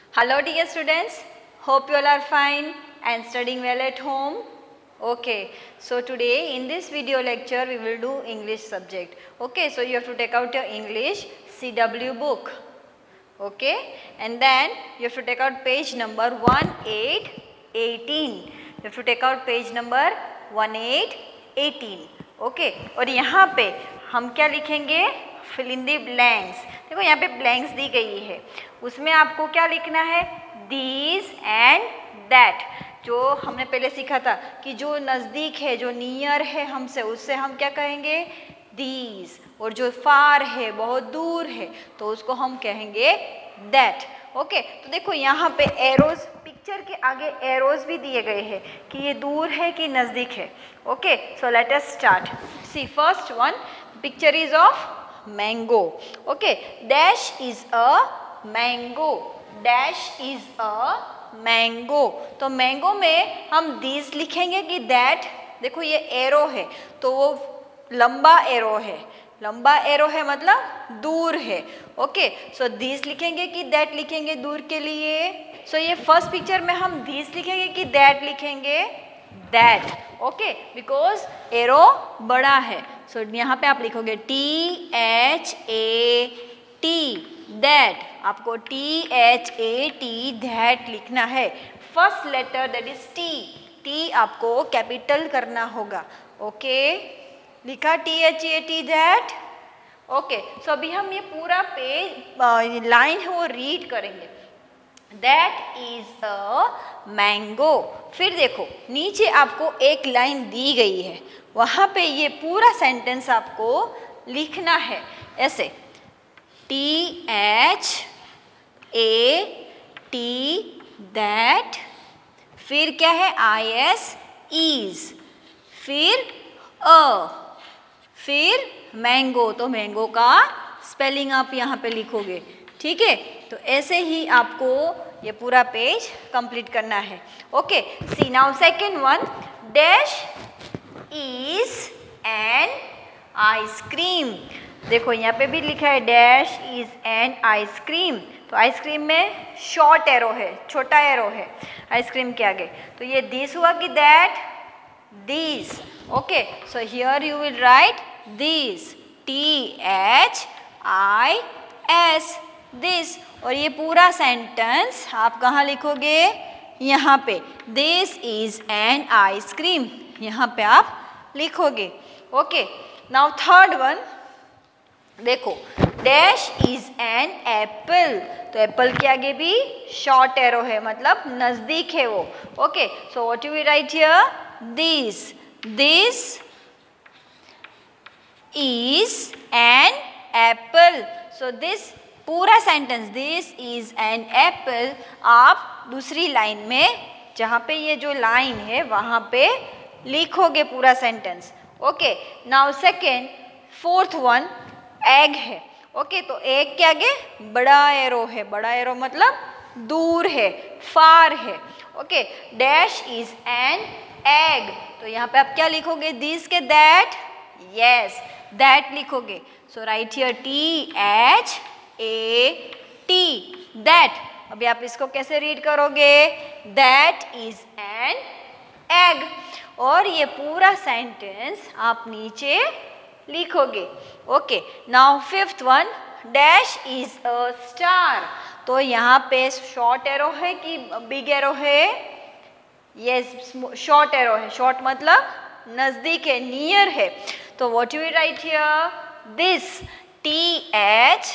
Hello dear students, hope you all are fine and studying well at home. Okay, so today in this video lecture we will do English subject. Okay, so you have to take out your English CW book. Okay, and then you have to take out page number 1818. You have to take out page number 1818. Okay, और यहाँ पे हम क्या लिखेंगे? Fill in the blanks. देखो यहाँ पे blanks दी गई है, उसमें आपको क्या लिखना है? These and that. जो हमने पहले सीखा था कि जो नज़दीक है, जो नियर है हमसे, उससे हम क्या कहेंगे? These. और जो फार है, बहुत दूर है, तो उसको हम कहेंगे that. ओके, तो देखो यहाँ पे एरोज, पिक्चर के आगे एरोज भी दिए गए हैं कि ये दूर है कि नज़दीक है. Okay, so let us start. See first one, picture is of mango. Okay, dash is a mango. Dash is a mango. तो मैंगो में हम दिस लिखेंगे कि दैट. देखो ये एरो है तो वो लंबा एरो है. लंबा एरो है मतलब दूर है. ओके, सो दिस लिखेंगे कि दैट लिखेंगे दूर के लिए. सो ये फर्स्ट पिक्चर में हम दिस लिखेंगे कि दैट लिखेंगे? दैट. ओके, बिकॉज एरो बड़ा है. सो यहाँ पे आप लिखोगे THAT दैट. आपको THAT दैट लिखना है. First letter that is t. T आपको कैपिटल करना होगा. ओके, लिखा THAT दैट. ओके, सो अभी हम ये पूरा पेज लाइन है वो रीड करेंगे. That is a mango. फिर देखो नीचे आपको एक लाइन दी गई है, वहाँ पे ये पूरा सेंटेंस आपको लिखना है ऐसे. THAT that. फिर क्या है? IS is. फिर फिर मैंगो. तो मैंगो का स्पेलिंग आप यहाँ पे लिखोगे. ठीक है, तो ऐसे ही आपको ये पूरा पेज कंप्लीट करना है. Okay, see now second one. Dash is an ice cream. देखो यहाँ पे भी लिखा है डैश इज एन आइसक्रीम. तो आइसक्रीम में शॉर्ट एरो है, छोटा एरो है आइसक्रीम के आगे. तो ये दिस हुआ कि that? This. Okay, so here you will write this. THIS this. और ये पूरा सेंटेंस आप कहाँ लिखोगे? यहाँ पे. दिस इज एन आइसक्रीम, यहाँ पे आप लिखोगे. Okay, now third one. देखो डैश इज एन एप्पल. तो एप्पल के आगे भी शॉर्ट एरो है, मतलब नज़दीक है वो. Okay, so what you will write here? This. This is an apple. So this पूरा sentence this is an apple आप दूसरी लाइन में, जहाँ पे ये जो लाइन है वहाँ पे लिखोगे पूरा sentence. Okay, now second fourth one egg है. ओके, तो एग के आगे बड़ा एरो है. बड़ा एरो मतलब दूर है, फार है. Okay, dash is an egg. तो यहाँ पे आप क्या लिखोगे? दिस के दैट? यस, दैट लिखोगे. So write here THAT that. अभी आप इसको कैसे रीड करोगे? That is an egg. और ये पूरा सेंटेंस आप नीचे लिखोगे. Okay, now fifth one. Dash is a star. तो यहाँ पे शॉर्ट एरो है कि बिग एरो है? यस, शॉर्ट एरो है. शॉर्ट मतलब नज़दीक है, नियर है. तो what you will write here? This. THIS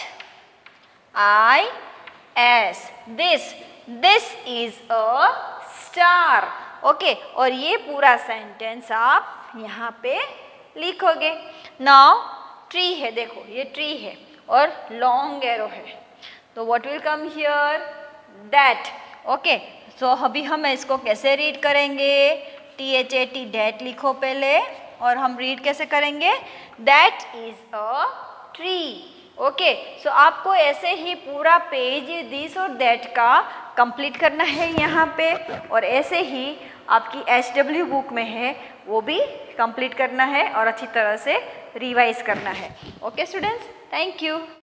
this. This is a star. Okay, और ये पूरा सेंटेंस आप यहाँ पे लिखोगे. नाउ ट्री है. देखो ये ट्री है और लॉन्ग एरो है. तो what will come here? That. Okay, so अभी हम इसको कैसे रीड करेंगे? THAT दैट लिखो पहले, और हम रीड कैसे करेंगे? That is a tree. Okay, so आपको ऐसे ही पूरा पेज दिस और दैट का कंप्लीट करना है यहाँ पे, और ऐसे ही आपकी HW बुक में है वो भी कंप्लीट करना है और अच्छी तरह से रिवाइज करना है. Okay students, thank you.